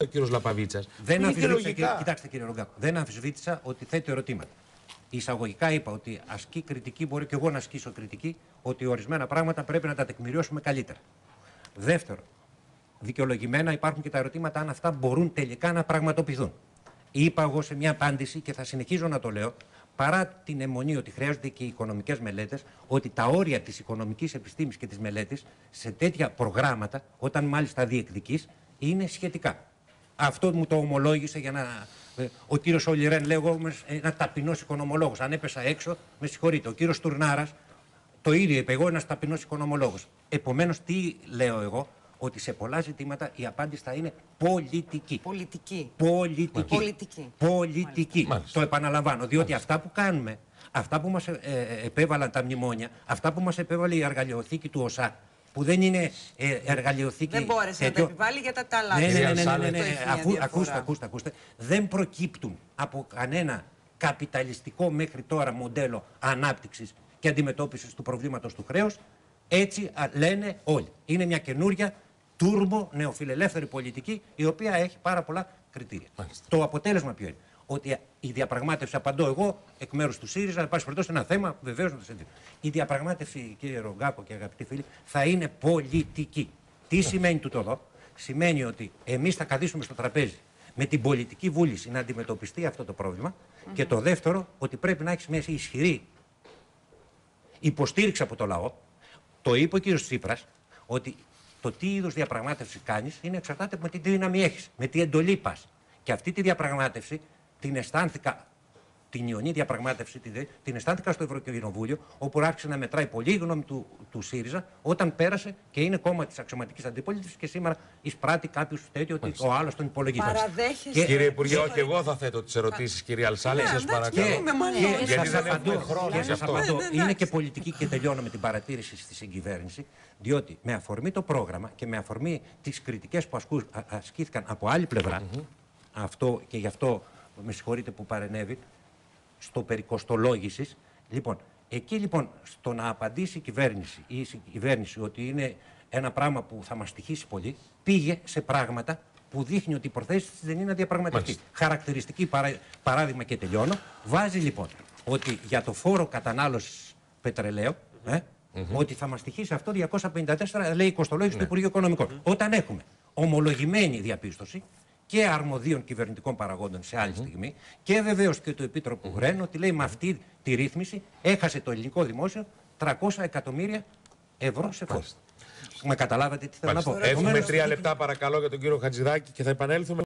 ο κύριος Λαπαβίτσας. Δεν αμφισβήτησα, κοιτάξτε κύριε Ρογκάκο, δεν αμφισβήτησα ότι θέτει ερωτήματα. Εισαγωγικά είπα ότι ασκεί κριτική, μπορεί και εγώ να ασκήσω κριτική, ότι ορισμένα πράγματα πρέπει να τα τεκμηριώσουμε καλύτερα. Δεύτερο, δικαιολογημένα υπάρχουν και τα ερωτήματα αν αυτά μπορούν τελικά να πραγματοποιηθούν. Είπα εγώ σε μια απάντηση και θα συνεχίζω να το λέω, παρά την αιμονή ότι χρειάζονται και οι οικονομικές μελέτες, ότι τα όρια της οικονομικής επιστήμης και της μελέτης σε τέτοια προγράμματα, όταν μάλιστα διεκδικείς, είναι σχετικά. Αυτό μου το ομολόγησε για να. Ο κύριος Ολιρέν, λέω εγώ, ένα ταπεινός οικονομολόγος. Αν έπεσα έξω, με συγχωρείτε. Ο κύριος Τουρνάρας, το ίδιο είπε εγώ, ένας ταπεινός οικονομολόγος. Επομένως, τι λέω εγώ, ότι σε πολλά ζητήματα η απάντηση θα είναι πολιτική. Πολιτική. Το επαναλαμβάνω, διότι αυτά που κάνουμε, αυτά που μας επέβαλαν τα μνημόνια, αυτά που μας επέβαλε η εργαλειοθήκη του ΟΣΑ, που δεν είναι εργαλειοθήκη. Δεν μπόρεσε να τα επιβάλλει για τα άλλα. Ακούστε. Δεν προκύπτουν από κανένα καπιταλιστικό μέχρι τώρα μοντέλο ανάπτυξης και αντιμετώπισης του προβλήματος του χρέους. Έτσι λένε όλοι. Είναι μια καινούρια τούρμπο νεοφιλελεύθερη πολιτική, η οποία έχει πάρα πολλά κριτήρια. Το αποτέλεσμα ποιο είναι? Ότι η διαπραγμάτευση, απαντώ εγώ εκ μέρους του ΣΥΡΙΖΑ, να πάση περιπτώσει ένα θέμα, βεβαίως να το συζητήσουμε. Η διαπραγμάτευση, κύριε Ρογκάκο και αγαπητοί φίλοι, θα είναι πολιτική. Τι σημαίνει τούτο εδώ? Σημαίνει ότι εμείς θα καθίσουμε στο τραπέζι με την πολιτική βούληση να αντιμετωπιστεί αυτό το πρόβλημα. Και το δεύτερο, ότι πρέπει να έχει μια ισχυρή υποστήριξη από το λαό. Το είπε ο κύριος Τσίπρας, ότι το τι είδους διαπραγμάτευση κάνεις είναι εξαρτάται με τι δύναμη έχεις, με τι εντολή πας. Και αυτή τη διαπραγμάτευση την αισθάνθηκα, την ιονή διαπραγμάτευση, την αισθάνθηκα στο Ευρωκοινοβούλιο, όπου άρχισε να μετράει πολύ η γνώμη του ΣΥΡΙΖΑ, όταν πέρασε και είναι κόμμα της αξιωματικής αντιπολίτευσης και σήμερα εισπράττει κάποιος τέτοιο ότι ο άλλος τον υπολογίζει. Κύριε Υπουργέ, όχι εγώ θα θέτω τις ερωτήσεις, κύριε Αλσάλη, σας παρακαλώ. Γιατί σας απαντώ. Είναι και πολιτική και τελειώνω με την παρατήρηση στη συγκυβέρνηση, διότι με αφορμή το πρόγραμμα και με αφορμή τις κριτικές που ασκήθηκαν από άλλη πλευρά, αυτό και γι' αυτό με συγχωρείτε που παρενέβη, στο περί κοστολόγησης. Λοιπόν, εκεί λοιπόν στο να απαντήσει η κυβέρνηση ότι είναι ένα πράγμα που θα μας στοιχήσει πολύ, πήγε σε πράγματα που δείχνει ότι η προθέση της δεν είναι να διαπραγματευτεί. Χαρακτηριστική παράδειγμα και τελειώνω. Βάζει λοιπόν ότι για το φόρο κατανάλωσης πετρελαίου, ότι θα μας στοιχήσει αυτό 254, λέει η κοστολόγηση του Υπουργείου Οικονομικών. Όταν έχουμε ομολογημένη διαπίστωση και αρμοδίων κυβερνητικών παραγόντων σε άλλη στιγμή και βεβαίως και του Επίτροπου Ρεν, ότι λέει με αυτή τη ρύθμιση έχασε το ελληνικό δημόσιο 300 εκατομμύρια ευρώ σε φόρο. Με καταλάβατε τι θέλω να πω? Έχουμε 3 λεπτά παρακαλώ για τον κύριο Χατζηδάκη και θα επανέλθουμε.